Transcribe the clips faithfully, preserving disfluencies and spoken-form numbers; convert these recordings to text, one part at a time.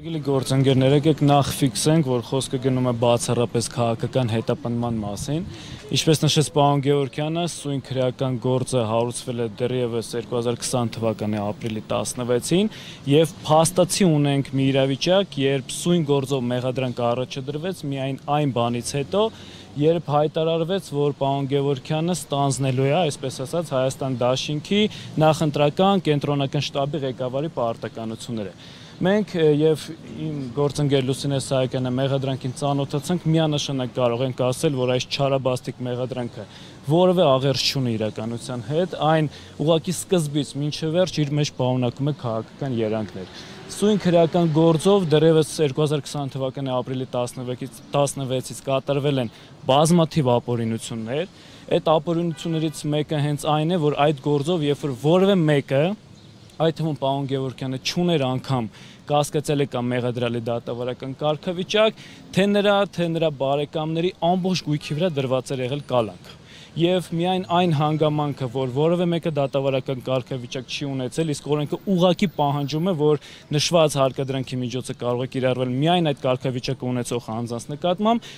Հարգելի գործընկերներ, եկեք նախ ֆիքսենք, որ խոսքը գնում է բացառապես քաղաքական հետապնդման մասին։ Ինչպես նշեց պարոն Գևորգյանը, սույն քրեական գործը հարուցվել է դեռևս երկու հազար քսան թվականի ապրիլի տասնվեցին եւ փաստացի ունենք մի իրավիճակ, երբ սույն գործով մեղադրանք առաջ դրվեց միայն այն բանից հետո, երբ հայտարարվեց, որ պարոն Գևորգյանը ստանձնելու է, այսպես ասած, Հայաստան Դաշինքի նախընտրական կենտրոնական շտաբի ղեկավարի պարտականությունները։ Մենք եւ իմ գործընկեր Լուսինե Սահակյանը մեղադրանքին ծանոթացանք, միանշանակ կարող ենք ասել, որ այս չարաբաստիկ մեղադրանքը որևէ աղերս չունի իրականության հետ, այն ուղղակի սկզբից մինչև վերջ իր մեջ պարունակում է քաղաքական երանգներ։ Սույն քրեական գործով դեռևս երկու հազար քսան թվականի ապրիլի տասնվեցից կատարվել են բազմաթիվ ապօրինություններ։ Այդ ապօրինություններից մեկը հենց այն է, որ այդ գործով երբ որ որևէ մեկը, այդ թվում պարոն Գևորգյանը չուներ անգամ կասկածել է կամ մեղադրալի դատավարական կարգավիճակ, թե նրա, թե նրա բարեկամների ամբողջ գույքի վրա դրված էր եղել կալանք։ Եվ միայն այն հանգամանքը, որ որևէ մեկը դատավարական կարգավիճակ չի ունեցել, իսկ օրենքը ուղղակի պահանջում է, որ նշված հարկադրանքի միջոցը կարող է կիրառվել միայն այդ կարգավիճակը ունեցող անձանց նկատմամբ,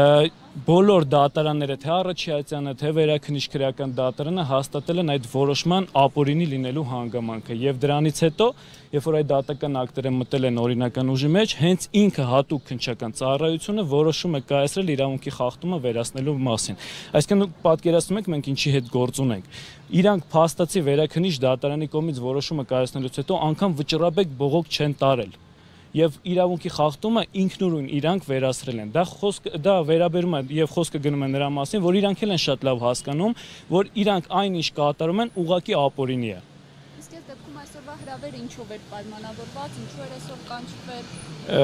բոլոր դատարանները, թե Առաքելյանը, թե Վերաքննիչ քրեական դատարանը հաստատել են այդ որոշման ապօրինի լինելու հանգամանքը եւ դրանից հետո, երբ որ այդ դատական ակտերը մտել են օրինական ուժի մեջ, հենց ինքը հատուկ քննչական ծառայությունը որոշում է կայացրել իրավունքի խախտումը վերացնելու մասին։ Այսինքն պատկերացնում եք մենք ինչի հետ գործ ունենք։ Իրանք փաստացի Վերաքննիչ դատարանի կողմից որոշումը կայացնելուց հետո անգամ վճռաբեկ բողոք չեն տարել։ Եվ իրավունքի խախտումը ինքնուրույն իրանք վերացրել են։ Դա խոսք դա վերաբերում է եւ խոսքը գնում է նրա մասին, որ իրանք էլ են շատ լավ հասկանում, որ իրանք այն ինչ կատարում են ուղղակի ապօրինի է։ Իսկ այս դեպքում այսօրվա հրավերը ինչով էր պայմանավորված, ինչու էր այսօր կանչվել։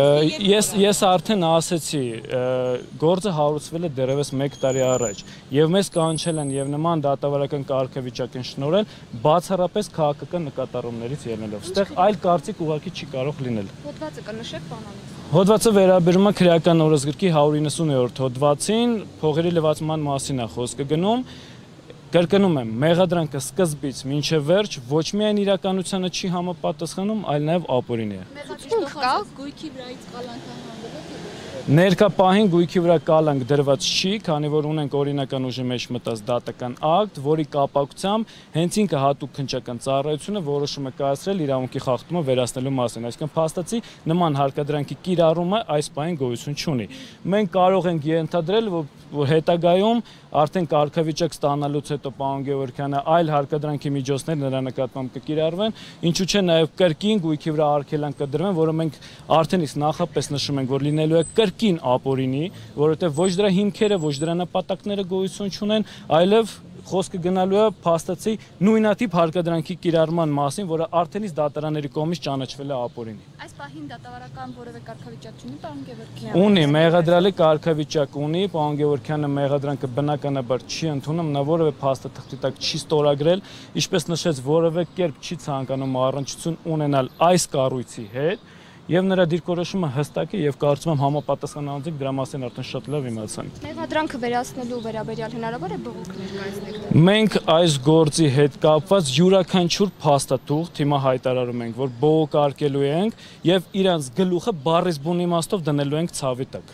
Ես ես արդեն ասեցի, գործը հարուցվել է դեռևս մեկ տարի առաջ եւ մեզ կանչել են եւ նման դատավարական կարգավիճակ են շնորհել բացառապես քաղաքական նկատառումներից ելնելով։ Այստեղ այլ կարծիք ուղղակի չի կարող լինել։ Հոդվածը կնշեք բանալից։ Հոդվածը վերաբերում է քրեական օրենսգրքի հարյուր իննսուններորդ հոդվածին, փողերի լվացման մասին է խոսքը գնում։ Կրկնում եմ, մեղադրանքը սկզբից մինչև վերջ ոչ միայն իրականությանը չի համապատասխանում, այլ նաև ապօրինի է։ Մեղադրանք կա, գույքի վրայից կալանք հանվել է։ Ներկա պահին գույքի վրա կալանք դրված չի, քանի որ ունենք օրինական ուժի մեջ մտած դատական ակտ, որի կապակցությամբ հենց ինքը հատուկ քննչական ծառայությունը որոշում է կայացրել իրավունքի խախտումը վերացնելու մասին, այսինքն փաստացի նման հարկադրանքի կիրառումը այս պահին գոյություն չունի։ Մենք կարող ենք ենթադրել, որ հետագայում արդեն կարգավիճակ ստանալուց հետո պարոն Գևորգյանը այլ հարկադրանքի միջոցներ նրա նկատմամբ կկիրառվեն, ինչու՞ չէ նաև կրկին գույքի վրա արգելանք կդրվեն, որը մենք արդեն իսկ նախապես նշում ենք, որ լինելու է կրկին ապօրինի, որովհետև ոչ դրա հիմքերը, ոչ դրա նպատակները գոյություն չունեն, այլև խոսքը գնալու է փաստացի նույնատիպ հարկադրանքի կիրառման մասին, որը արդեն իսկ դատարանների կողմից ճանաչվել է ապօրինի։ Այս պահին դատավարական որևէ կարգավիճակ չունի պարոն Գևորգյանը։ Ունի, մեղադրալի կարգավիճակ ունի, պարոն Գևորգյանը մեղադրանքը բնականաբար չի ընդունում, նա որևէ փաստաթղթի տակ չի ստորագրել, ինչպես նշեց, որևէ կերպ չի ցանկանում առնչություն ունենալ այս կառույցի հետ։ Եվ նրա դիրքորոշումը հստակ է եւ կարծում եմ համապատասխան անձիկ դրա մասին արդեն շատ լավ իմացան։ Մեղադրանքը վերացնելու վերաբերյալ հնարավոր է բողոք ներկայացնել։ Մենք այս գործի հետ կապված յուրաքանչյուր փաստաթուղթ հիմա հայտարարում ենք, որ բողոք արկելու ենք եւ իրանց գլուխը բառից բուն իմաստով դնելու ենք ցավի տակ։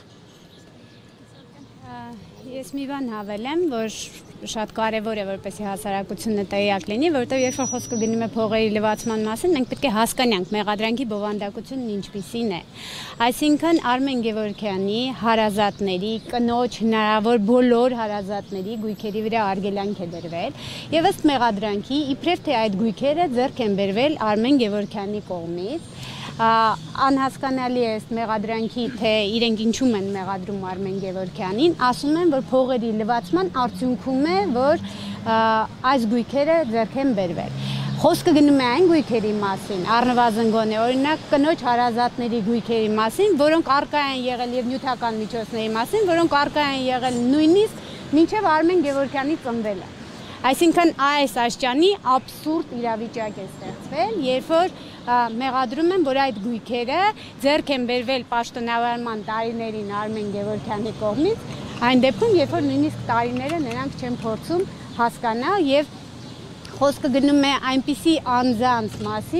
Ես մի բան հավելեմ, որ շատ կարևոր է, որպեսզի հասարակությունը տեղյակ լինի, որովհետև երբ որ խոսքը գնում է փողերի լվացման մասին, մենք պետք է հասկանանք մեղադրանքի բովանդակությունն ինչպիսին է։ Այսինքն Արմեն Գևորգյանի հարազատների, կնոջ, հնարավոր բոլոր հարազատների գույքերի վրա արգելանք է դրվել, եւ ըստ մեղադրանքի իբրև թե այդ գույքերը ձեռք են բերվել Արմեն Գևորգյանի կողմից։ Անհասկանալի է ըստ մեղադրանքի, թե իրենք ինչում են մեղադրում Արմեն Գևորգյանին, ասում են, որ փողերի լվացման արդյունքում է, որ այս գույքերը ձեռք են բերվել։ Խոսքը գնում է այն գույքերի մասին, առնվազն գոնե, օրինակ կնոջ հարազատների գույքերի մասին, որոնք առկա են եղել եւ նյութական միջոցների մասին, որոնք առկա են եղել նույնիսկ մինչեւ Արմեն Գևորգյանի ծնվելը։ Այսինքն այս աշճանի աբսուրդ իրավիճակ է ստեղծվել, երբ որ մեղադրում են, որ այդ գույքերը ձեռք են բերվել պաշտոնավարման տարիներին Արմեն Գևորգյանի կողմից, այն դեպքում, երբ որ նույնիսկ տարիները նրանք չեն փորձում հասկանալ եւ խոսքը գնում է այնպիսի անձանց մասին,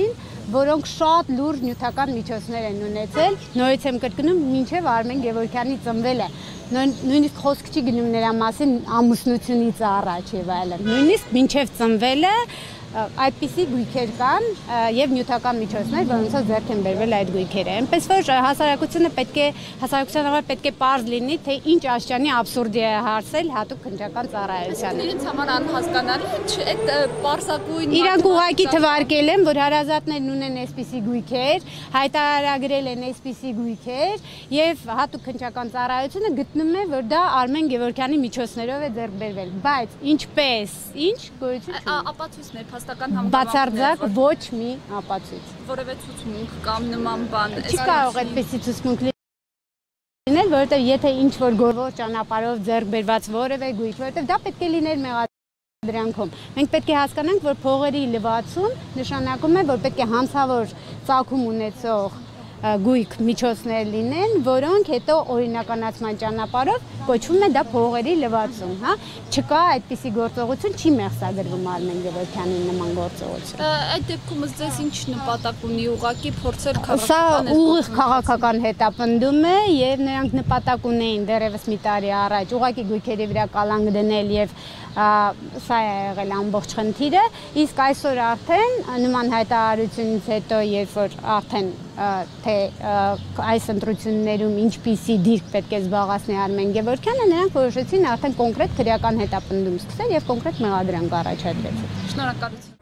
որոնք շատ լուրջ նյութական միջոցներ են ունեցել, նորից եմ կրկնում, մինչև Արմեն Գևորգյանի ծնվել է, նույնիսկ խոսք չի գնում նրա մասին ամուսնությունից առաջ եւ այլն, նույնիսկ մինչև ծնվել է այդպիսի գույքեր կան եւ նյութական միջոցներ, որոնցով ձեռք են բերվել այդ գույքերը։ Այնպես որ հասարակությունը պետք է հասարակության համար պետք է պարզ լինի, թե ինչ աշճանի աբսուրդի է հարցել հատուկ քննչական ծառայությանը։ Իրենց համար անհասկանալի չէ, այդ պարզագույն Իրանք ուղղակի թվարկել են, որ հարազատներն ունեն այսպիսի գույքեր, հայտարարագրել են այսպիսի գույքեր եւ հատուկ քննչական ծառայությունը գտնում է, որ դա Արմեն Գևորգյանի միջոցներով է ձեռք բերվել, բայց ինչպես, ինչ գոյություն չունի։ Ապացույցներ հաստական բացարձակ ոչ մի ապացույց։ Որևէ ցուցմունք կամ նման բան։ Չի կարող այդպեսի ցուցմունք լինել, որովհետև եթե ինչ-որ գորվոր ճանապարհով ձեռք բերված որևէ գույք, որովհետև դա պետք է լիներ մեղադրանքում։ Մենք պետք է հասկանանք, որ փողերի լվացում նշանակում է, որ պետք է հանցավոր ծագում ունեցող գույք միջոցներ լինեն, որոնք հետո օրինականացման ճանապարհով կոչվում է դա փողերի լվացում, հա, չկա այդպիսի գործողություն, չի մեղսագրվում Արմեն Գևորգյանի նման գործողություն։ Այդ դեպքում ըստ ձեզ ինչ նպատակ ունի ուղղակի փորձել Սա ուղիղ քաղաքական հետապնդում է եւ նրանք նպատակ ունեին դեռևս մի տարի առաջ ուղղակի գույքերի վրա կալանք դնել եւ սա է եղել ամբողջ խնդիրը, իսկ այսօր արդեն նման հայտարարությունից հետո, երբ որ արդեն թե այս ընտրություններում ինչպիսի դիրք պետք է զբաղեցնի Արմեն Գևորգյանը, նրանք որոշեցին արդեն կոնկրետ քրեական հետապնդում սկսել եւ կոնկրետ մեղադրանք առաջադրեցին։ Շնորհակալություն։